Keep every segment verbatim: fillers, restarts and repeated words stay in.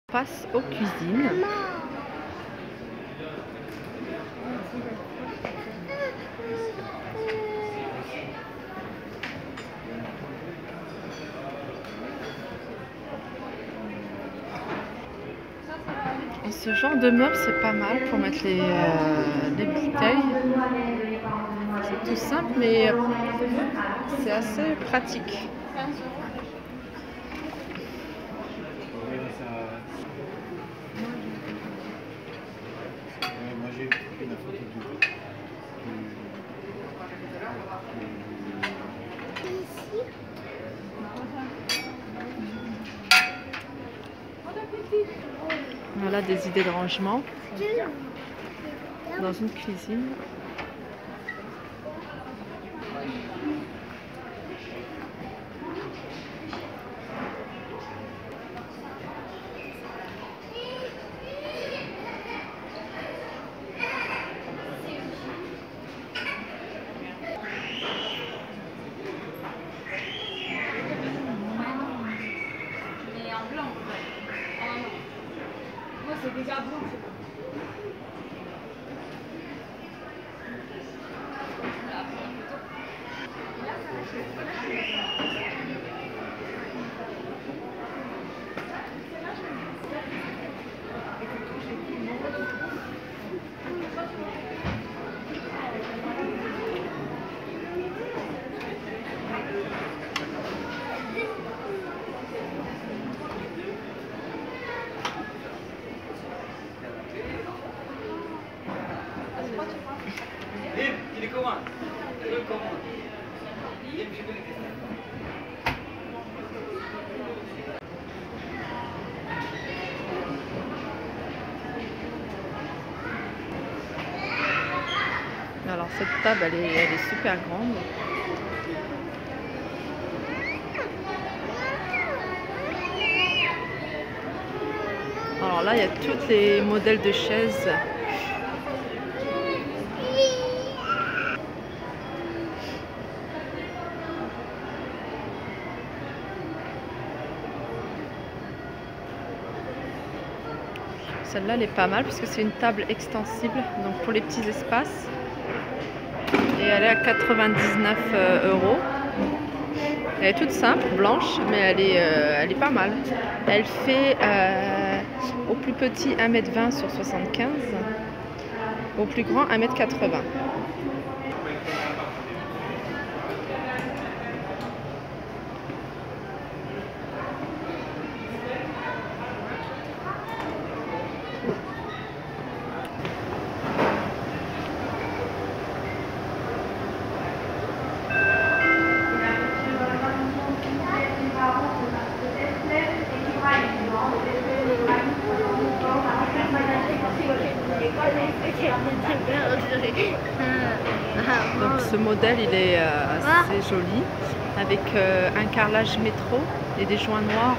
On passe aux cuisines. Et ce genre de meuble, c'est pas mal pour mettre les, euh, les bouteilles. C'est tout simple, mais c'est assez pratique. Moi j'ai pris la photo du... Voilà des idées de rangement dans une cuisine. C'est déjà bon. Il est comment? Il est comment? Alors cette table, elle est, elle est super grande. Alors là, il y a tous les modèles de chaises. Celle-là, elle est pas mal parce que c'est une table extensible, donc pour les petits espaces. Et elle est à quatre-vingt-dix-neuf euros. Elle est toute simple, blanche, mais elle est, euh, elle est pas mal. Elle fait euh, au plus petit un mètre vingt sur soixante-quinze, au plus grand un mètre quatre-vingts. Donc ce modèle il est euh, assez joli avec euh, un carrelage métro et des joints noirs.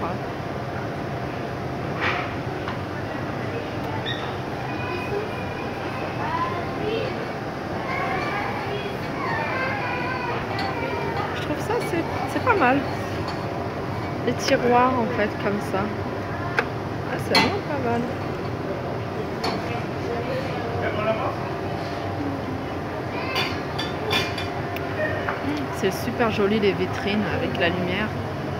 Je trouve ça c'est pas mal. Les tiroirs en fait comme ça. Ah, c'est vraiment pas mal. C'est super joli les vitrines avec la lumière.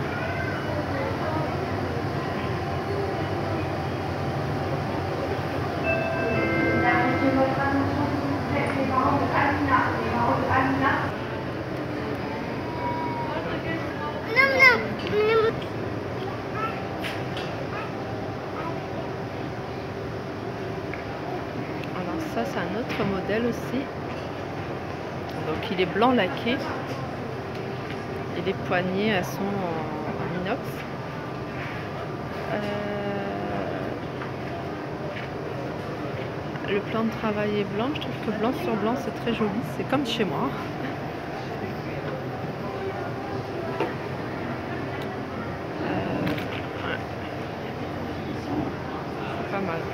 Alors ça c'est un autre modèle aussi. Donc il est blanc laqué. Et les poignées elles sont en, en inox. Euh, le plan de travail est blanc. Je trouve que blanc sur blanc c'est très joli. C'est comme chez moi. Euh, ouais. C'est pas mal.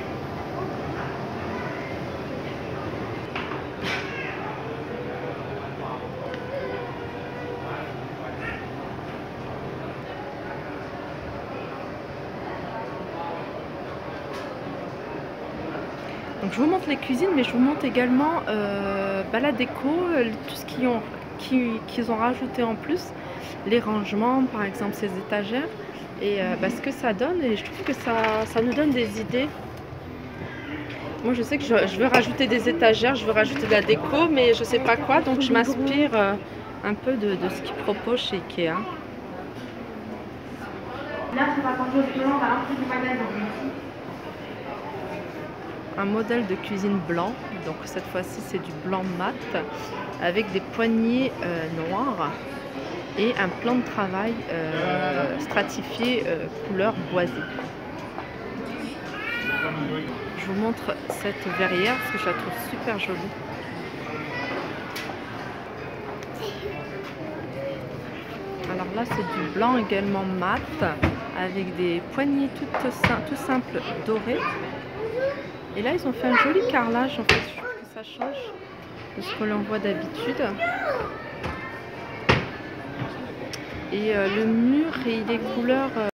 Donc je vous montre les cuisines, mais je vous montre également euh, bah, la déco, euh, tout ce qu'ils ont, qu'ils, qu'ils ont rajouté en plus, les rangements, par exemple ces étagères, et euh, bah, ce que ça donne. Et je trouve que ça, ça nous donne des idées. Moi je sais que je, je veux rajouter des étagères, je veux rajouter de la déco, mais je sais pas quoi, donc je m'inspire euh, un peu de, de ce qu'ils proposent chez Ikea. Là, on va partir au plan, on va rentrer du magasin. Un modèle de cuisine blanc, donc cette fois-ci c'est du blanc mat avec des poignées euh, noires et un plan de travail euh, stratifié euh, couleur boisée. Je vous montre cette verrière parce que je la trouve super jolie. Alors là c'est du blanc également mat avec des poignées toutes sim tout simples dorées. Et là ils ont fait un joli carrelage, en fait je trouve que ça change de ce que l'on voit d'habitude. Et euh, le mur il est couleur euh,